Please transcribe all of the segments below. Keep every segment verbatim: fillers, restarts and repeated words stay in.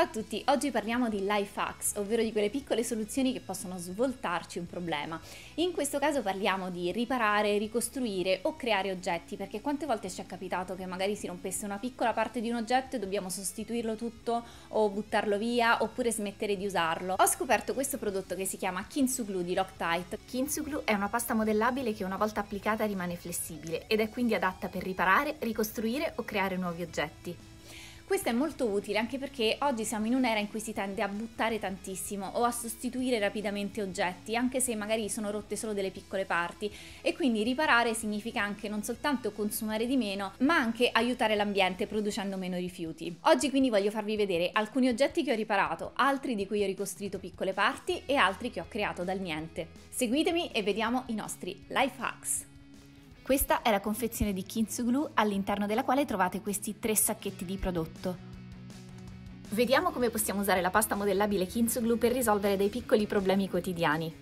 Ciao a tutti, oggi parliamo di life hacks, ovvero di quelle piccole soluzioni che possono svoltarci un problema. In questo caso parliamo di riparare, ricostruire o creare oggetti, perché quante volte ci è capitato che magari si rompesse una piccola parte di un oggetto e dobbiamo sostituirlo tutto o buttarlo via oppure smettere di usarlo. Ho scoperto questo prodotto che si chiama Kintsuglue di Loctite. Kintsuglue è una pasta modellabile che una volta applicata rimane flessibile ed è quindi adatta per riparare, ricostruire o creare nuovi oggetti. Questo è molto utile anche perché oggi siamo in un'era in cui si tende a buttare tantissimo o a sostituire rapidamente oggetti, anche se magari sono rotte solo delle piccole parti, e quindi riparare significa anche non soltanto consumare di meno, ma anche aiutare l'ambiente producendo meno rifiuti. Oggi quindi voglio farvi vedere alcuni oggetti che ho riparato, altri di cui ho ricostruito piccole parti e altri che ho creato dal niente. Seguitemi e vediamo i nostri life hacks. Questa è la confezione di Kintsuglue all'interno della quale trovate questi tre sacchetti di prodotto. Vediamo come possiamo usare la pasta modellabile Kintsuglue per risolvere dei piccoli problemi quotidiani.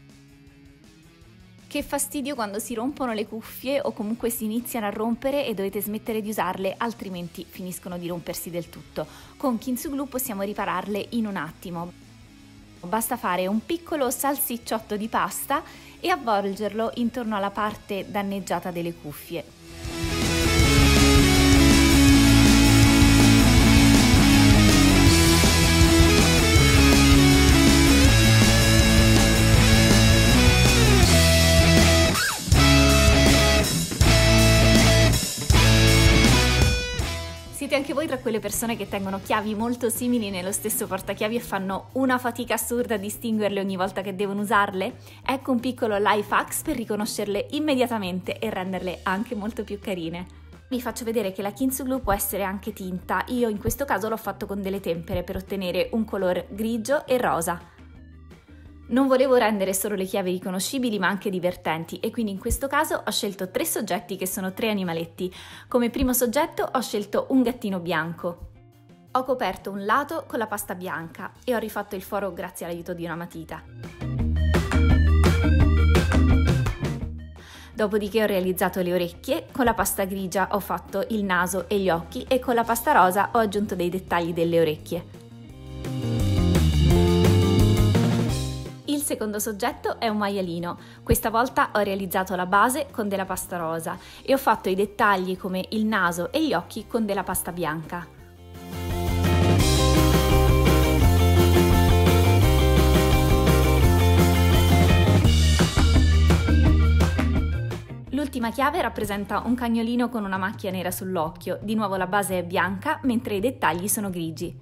Che fastidio quando si rompono le cuffie o comunque si iniziano a rompere e dovete smettere di usarle, altrimenti finiscono di rompersi del tutto. Con Kintsuglue possiamo ripararle in un attimo. Basta fare un piccolo salsicciotto di pasta e avvolgerlo intorno alla parte danneggiata delle cuffie. Siete anche voi tra quelle persone che tengono chiavi molto simili nello stesso portachiavi e fanno una fatica assurda a distinguerle ogni volta che devono usarle? Ecco un piccolo life hack per riconoscerle immediatamente e renderle anche molto più carine. Vi faccio vedere che la Kintsuglue può essere anche tinta, io in questo caso l'ho fatto con delle tempere per ottenere un color grigio e rosa. Non volevo rendere solo le chiavi riconoscibili ma anche divertenti e quindi in questo caso ho scelto tre soggetti che sono tre animaletti. Come primo soggetto ho scelto un gattino bianco. Ho coperto un lato con la pasta bianca e ho rifatto il foro grazie all'aiuto di una matita. Dopodiché ho realizzato le orecchie, con la pasta grigia ho fatto il naso e gli occhi e con la pasta rosa ho aggiunto dei dettagli delle orecchie. Il secondo soggetto è un maialino, questa volta ho realizzato la base con della pasta rosa e ho fatto i dettagli come il naso e gli occhi con della pasta bianca. L'ultima chiave rappresenta un cagnolino con una macchia nera sull'occhio, di nuovo la base è bianca mentre i dettagli sono grigi.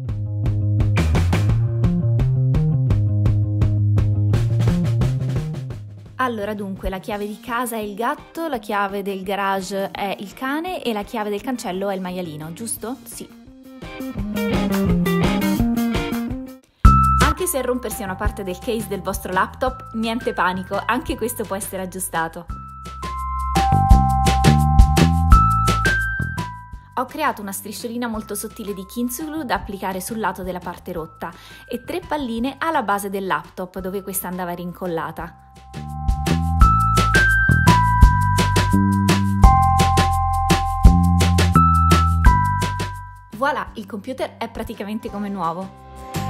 Allora dunque la chiave di casa è il gatto, la chiave del garage è il cane e la chiave del cancello è il maialino, giusto? Sì. Anche se rompersi una parte del case del vostro laptop, niente panico, anche questo può essere aggiustato. Ho creato una strisciolina molto sottile di Kintsuglue da applicare sul lato della parte rotta e tre palline alla base del laptop dove questa andava rincollata. Voilà, il computer è praticamente come nuovo.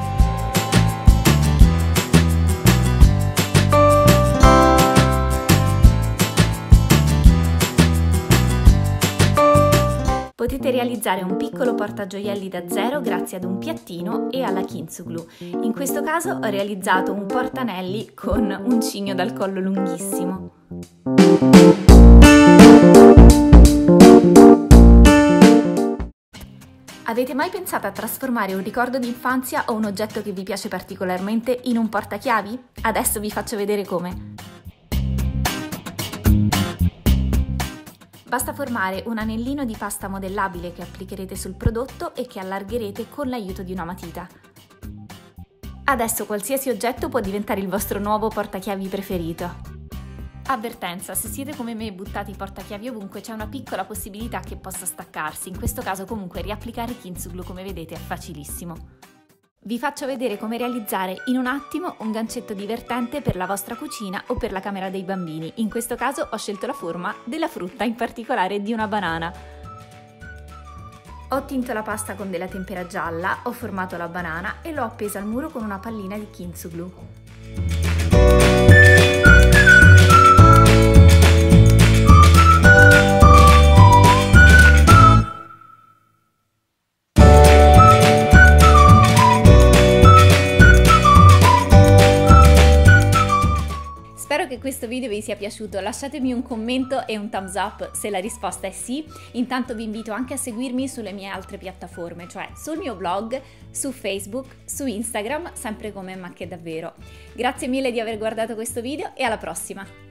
Potete realizzare un piccolo portagioielli da zero grazie ad un piattino e alla Kintsuglue. In questo caso ho realizzato un portanelli con un cigno dal collo lunghissimo. Avete mai pensato a trasformare un ricordo di infanzia o un oggetto che vi piace particolarmente in un portachiavi? Adesso vi faccio vedere come. Basta formare un anellino di pasta modellabile che applicherete sul prodotto e che allargherete con l'aiuto di una matita. Adesso qualsiasi oggetto può diventare il vostro nuovo portachiavi preferito. Avvertenza, se siete come me buttati i portachiavi ovunque c'è una piccola possibilità che possa staccarsi, in questo caso comunque riapplicare Kintsuglue come vedete è facilissimo. Vi faccio vedere come realizzare in un attimo un gancetto divertente per la vostra cucina o per la camera dei bambini. In questo caso ho scelto la forma della frutta, in particolare di una banana. Ho tinto la pasta con della tempera gialla, ho formato la banana e l'ho appesa al muro con una pallina di Kintsuglou. Spero che questo video vi sia piaciuto, lasciatemi un commento e un thumbs up se la risposta è sì. Intanto vi invito anche a seguirmi sulle mie altre piattaforme, cioè sul mio blog, su Facebook, su Instagram, sempre come Ma che davvero. Grazie mille di aver guardato questo video e alla prossima!